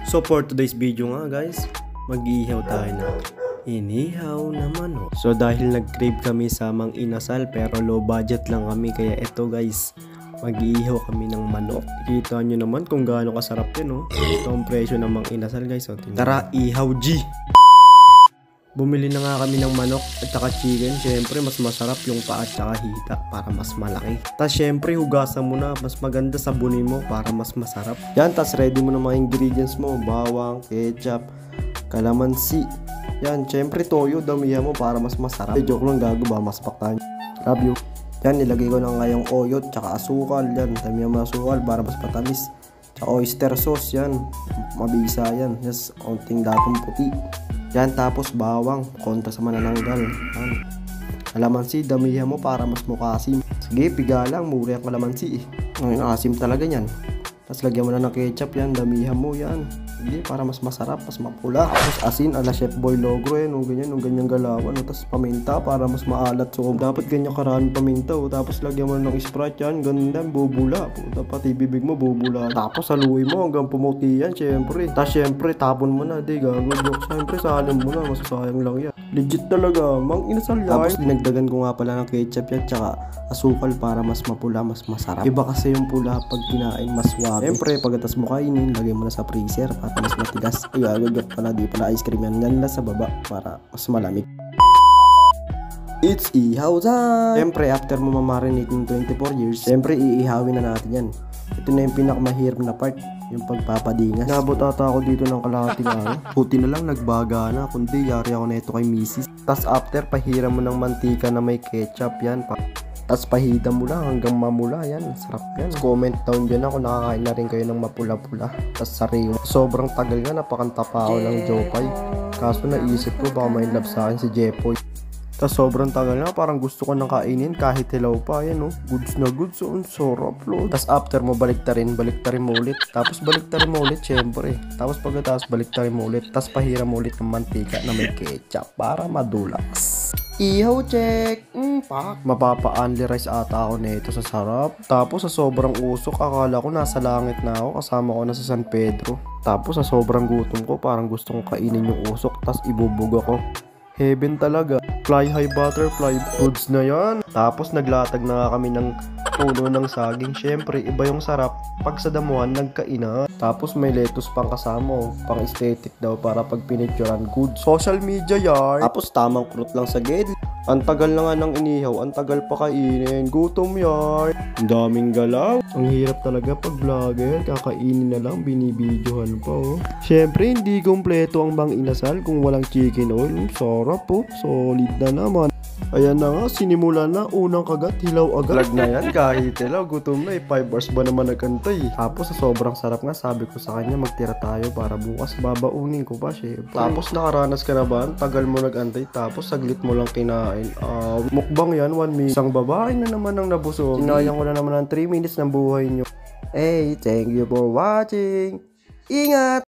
So for today's video nga guys, mag-iihaw tayo na inihaw na manok. So dahil nag-crave kami sa mang inasal pero low budget lang kami, kaya eto guys, mag-iihaw kami ng manok. Kita nyo naman kung gaano kasarap yun, oh. Ito ang presyo ng mang inasal guys, oh. Tara, ihaw G! Bumili na nga kami ng manok at saka chicken. Syempre mas masarap yung paa at saka hita para mas malaki. Tapos syempre hugasan mo na, mas maganda sabunin mo para mas masarap. Yan, tapos ready mo na mga ingredients mo. Bawang, ketchup, kalamansi. Yan, syempre toyo, damihan mo para mas masarap. Joke lang, gago ba, mas paktan. Love you. Yan, nilagay ko na nga yung oyot tsaka asukal. Yan, damihan mo asukal para mas matamis. Tsaka oyster sauce, yan. Mabisa yan. Yes, konting datong puti. Yan, tapos bawang, kontra sa manananggal. Yan. Kalamansi, damihan mo para mas mukasim. Sige, piga lang, mura yung kalamansi eh. Ngayon, asim talaga yan. Tapos lagyan mo na ng ketchup, yan, damihan mo yan. Sige, para mas masarap, mas mapula. Tapos asin, ala Chef Boy logo yan, o ganyan galawan. Tapos paminta para mas maalat. So, dapat ganyan karami paminta. Tapos lagyan mo na ng Sprite yan, ganda, bubula. Pati bibig mo, bubula. Tapos haluin mo hanggang pumuti yan, syempre. Tapos syempre, tapon mo na, di gago. Syempre, salin mo na, masasayang lang yan. Legit talaga, mang inasal yan. Tapos dinagdagan ko nga pala ng ketchup yan, tsaka asukal para mas mapula, mas masarap. Iba kasi yung pula pag kinain, mas wabe. Syempre, pagkatas mo kainin, lagay mo na sa freezer para mas matigas. Ay, agad pala, di pala ice cream yan. Yan lang sa baba para mas malamig. It's ihaw time! Siyempre, after mo mamarinate ng 24 years, siyempre, iihawin na natin yan. Ito na yung pinakamahirap na part, yung pagpapadingas. Nabot ata ako dito ng kalahating araw. Puti na lang, nagbaga na. Kundi, yari ako na ito kay misis. Tas after, pahiram mo ng mantika na may ketchup yan. Tapos pahida mo lang hanggang mamula yan. Sarap yan. Comment down dyan ako, nakakain na rin kayo ng mapula-pula. Tapos sariwa. Sobrang tagal nga, napakanta pa ako ng Jopay. Kaso naisip ko baka may love sa akin si Jepoy. Tapos sobrang tagal na, parang gusto ko nang kainin kahit hilaw pa. Yan oh, goods na goods. So, sarap lo. Tapos after mo baliktarin mo ulit. Tapos baliktarin mo ulit syempre. Tapos pagkatapos baliktarin mo ulit. Tapos pahiram mo ulit ng mantika na may ketchup para madulax. Ihaw check! Pak! Mapapa-only rice ata ako nito sa sarap. Tapos sa sobrang usok, akala ko nasa langit na ako. Kasama ko na sa San Pedro. Tapos sa sobrang gutom ko, parang gusto kong kainin yung usok. Tapos ibubog ako. Heaven talaga. Fly high butterfly. Goods na yan. Tapos naglatag na nga kami ng puno ng saging. Syempre, iba yung sarap pag sa damuhan nagkainan. Tapos may lettuce pang kasama. Pang aesthetic daw para pag pinicturean. Good social media yard. Tapos tamang krut lang sa gate. Ang tagal na nga ng inihaw. Ang tagal pa kainin. Gutom yard. Ang daming galaw. Ang hirap talaga pag vlogger. Kakainin na lang. Binibidyohan pa oh. Syempre, hindi kompleto ang bang inasal kung walang chicken oil. Sarap po. Solid na naman. Ayan na nga, sinimula na, unang kagat, hilaw agad. Lag na yan, kahit hilaw, gutom na 5 hours ba naman nagkantay. Tapos sa sobrang sarap nga, sabi ko sa kanya, magtira tayo para bukas babaunin ko pa siya. Tapos nakaranas ka na ba, tagal mo nagantay, tapos saglit mo lang kinain. Mukbang yan, 1 minute. Isang babae na naman ang nabusog. Sinayang ko na naman ng 3 minutes ng buhay nyo. Hey, thank you for watching. Ingat!